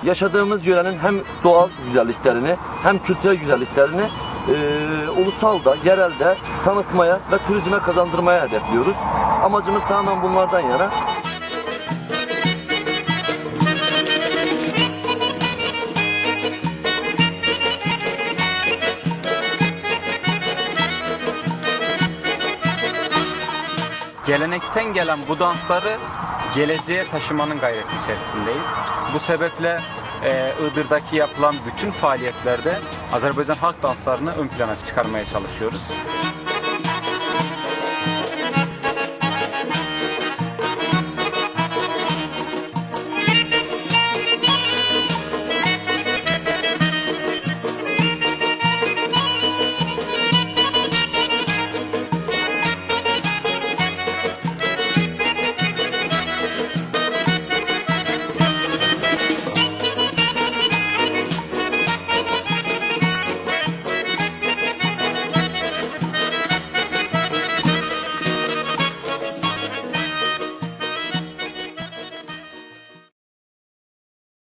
yaşadığımız yörenin hem doğal güzelliklerini hem kültürel güzelliklerini ulusalda, yerelde tanıtmaya ve turizme kazandırmaya hedefliyoruz. Amacımız tamamen bunlardan yana. Gelenekten gelen bu dansları geleceğe taşımanın gayreti içerisindeyiz. Bu sebeple Iğdır'daki yapılan bütün faaliyetlerde Azerbaycan halk danslarını ön plana çıkarmaya çalışıyoruz.